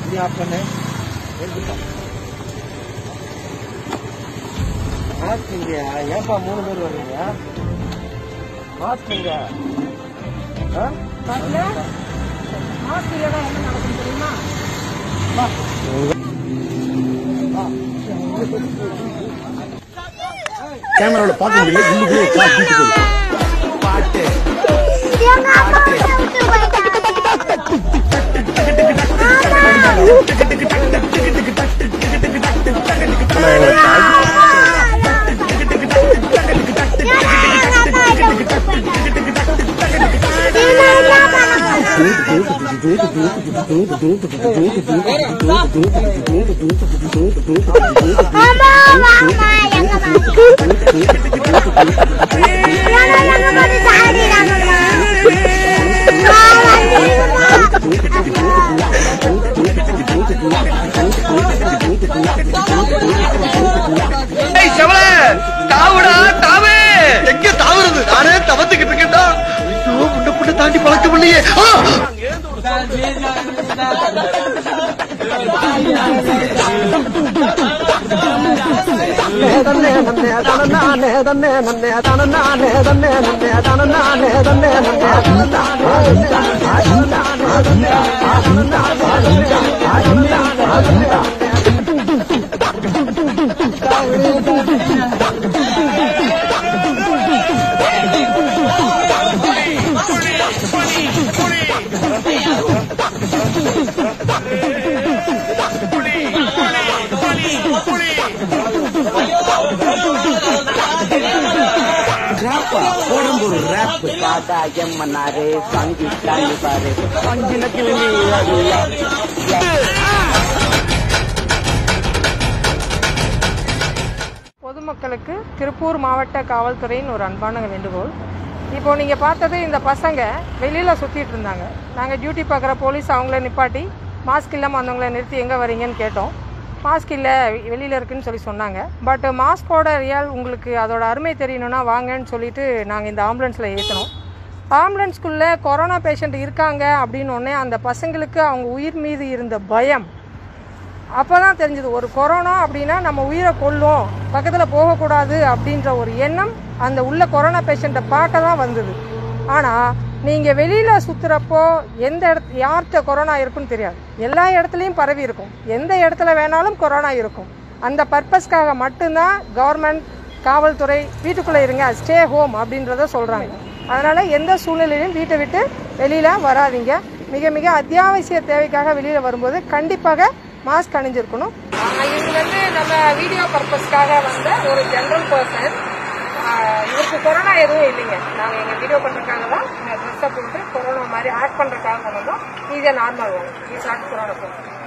Mask இல்லையா? ஏப்பா 3 பேர் வர்றீங்க? மாஸ்க் இல்ல. மாஸ்க் இல்லைன்னா என்ன நடக்கும் தெரியுமா? கேமராவோட பார்க்க முடியல. உள்ளுக்குள்ளே பாட்டு தாண்டி பழக்கம் இல்லையே. பொதுமக்களுக்கு திருப்பூர் மாவட்ட காவல்துறையின் ஒரு அன்பான வேண்டுகோள். இப்போ நீங்க பார்த்தது இந்த பசங்க வெளியில சுத்திட்டு இருந்தாங்க. நாங்க டியூட்டி பார்க்குற போலீஸ் அவங்கள நிப்பாட்டி மாஸ்க் இல்லாம வந்தவங்களை நிறுத்தி எங்க வரீங்கன்னு கேட்டோம். மாஸ்க் இல்லை வெளியில் இருக்குன்னு சொல்லி சொன்னாங்க. பட் மாஸ்கோட ரியல் உங்களுக்கு அதோட அருமை தெரியணும்னா வாங்கன்னு சொல்லிட்டு நாங்கள் இந்த ஆம்புலன்ஸில் ஏற்றினோம். ஆம்புலன்ஸ்குள்ளே கொரோனா பேஷண்ட் இருக்காங்க அப்படின்னோடனே அந்த பசங்களுக்கு அவங்க உயிர் மீது இருந்த பயம் அப்போ தான் தெரிஞ்சது. ஒரு கொரோனா அப்படின்னா நம்ம உயிரை கொல்லும், பக்கத்தில் போகக்கூடாது அப்படின்ற ஒரு எண்ணம் அந்த உள்ள கொரோனா பேஷண்ட்டை பார்க்க தான் வந்தது. ஆனால் நீங்கள் வெளியில் சுற்றுறப்போ எந்த யார்கிட்ட கொரோனா இருக்குன்னு தெரியாது. எல்லா இடத்துலையும் பரவி இருக்கும், எந்த இடத்துல வேணாலும் கொரோனா இருக்கும். அந்த பர்பஸ்க்காக மட்டும்தான் கவர்மெண்ட் காவல்துறை வீட்டுக்குள்ளே இருங்க, ஸ்டே ஹோம் அப்படின்றத சொல்கிறாங்க. அதனால் எந்த சூழ்நிலையிலும் வீட்டை விட்டு வெளியில் வராதிங்க. மிக மிக அத்தியாவசிய தேவைக்காக வெளியில் வரும்போது கண்டிப்பாக மாஸ்க் அணிஞ்சிருக்கணும். இது நம்ம வீடியோ பர்பஸ்க்காக வந்த ஒரு ஜென்ரல் பர்சன். இவருக்கு கொரோனா எதுவும் இல்லைங்க. நாங்கள் எங்கள் வீடியோ பண்ணுறதுக்காக தான் ட்ரெஸ்ஸை போட்டு கொரோனா மாதிரி ஆக்ட் பண்ணுறதுக்காக கொண்டு வந்தோம். ஈஸியாக நார்மல் வரும். ஈஸியாக கொரோனா போகும்.